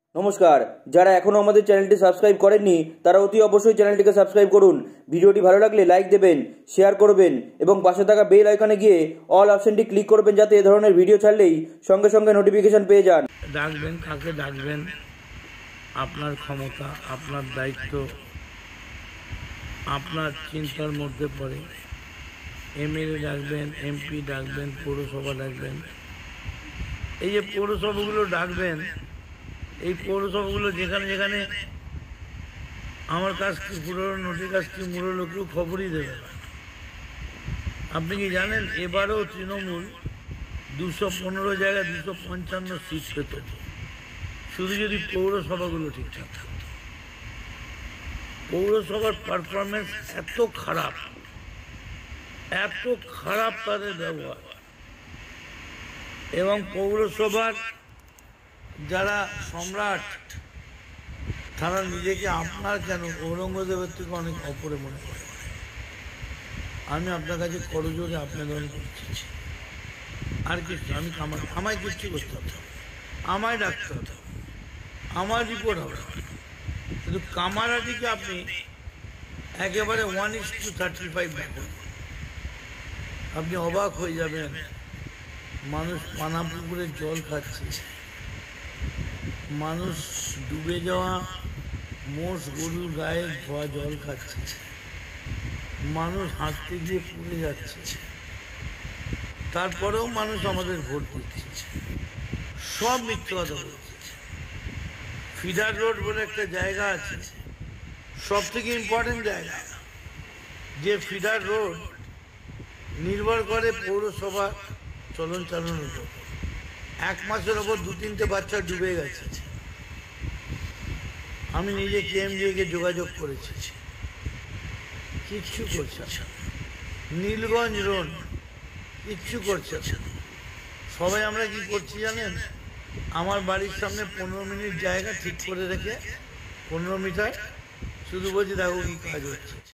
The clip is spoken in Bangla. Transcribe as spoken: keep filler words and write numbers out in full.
নমস্কার, যারা এখনো আমাদের চ্যানেলটি সাবস্ক্রাইব করেননি তারা অতি অবশ্যই চ্যানেলটিকে সাবস্ক্রাইব করুন। ভিডিওটি ভালো লাগলে লাইক দেবেন, শেয়ার করবেন এবং পাশে থাকা বেল আইকনে গিয়ে অল অপশনটি ক্লিক করবেন যাতে এ ধরনের ভিডিও ছাড়লেই সঙ্গে সঙ্গে নোটিফিকেশন পেয়ে যান। ডাকবেন, কাকে ডাকবেন আপনার ক্ষমতা, আপনার দায়িত্ব, আপনার চিন্তার মধ্যে পড়ে। এমএলএ ডাকবেন, এমপি ডাকবেন, পৌরসভা ডাকবেন। এই যে পৌরসভাগুলো ডাকবেন, এই পৌরসভাগুলো যেখানে যেখানে আমার কাছ কি পুরো নোটির কাছ কি মুড়ো কেউ খবরই দেবে না। আপনি কি জানেন এবারও তৃণমূল দুশো পনেরো জায়গায় দুশো পঞ্চান্ন সিট পেত, শুধু যদি পৌরসভাগুলো ঠিকঠাক থাকত। পৌরসভার পারফরমেন্স এত খারাপ, এত খারাপ তাদের ব্যবহার, এবং পৌরসভার যারা সম্রাট তারা নিজেকে আপনার কেন ঔরঙ্গজেবের থেকে অনেক অপরে মনে করে। আমি আপনার কাছে করজোরে আবেদন করছি, আর কিছু আমি কামাই আমায় কিচ্ছু করতে হবে, আমায় ডাকতে হবে, আমার রিপোর্ট হবে, কিন্তু কামারাটিকে আপনি একেবারে one is to thirty five দেখুন, আপনি অবাক হয়ে যাবেন। মানুষ পানা পুকুরে জল খাচ্ছে, মানুষ ডুবে যাওয়া মোষ গরুর গায়ে ধোয়া জল খাচ্ছে, মানুষ হাঁটতে গিয়ে পুড়ে যাচ্ছে, তারপরেও মানুষ আমাদের ভোট দিচ্ছে। সব মিথ্যে কথা বলছে। ফিডার রোড বলে একটা জায়গা আছে, সব থেকে ইম্পর্টেন্ট জায়গা, যে ফিডার রোড নির্ভর করে পৌরসভা চলন চালনের উপর। এক মাসের ওপর দু তিনটে বাচ্চা ডুবে গেছে। আমি নিজে কেএমডিএকে যোগাযোগ করেছি, কিচ্ছু করছে না। নীলগঞ্জ রোড কিচ্ছু করছে না। সবাই আমরা কি করছি জানেন, আমার বাড়ির সামনে পনেরো মিনিট জায়গা ঠিক করে রেখে পনেরো মিটার শুধু বলছি দেখো কি কাজ হচ্ছে।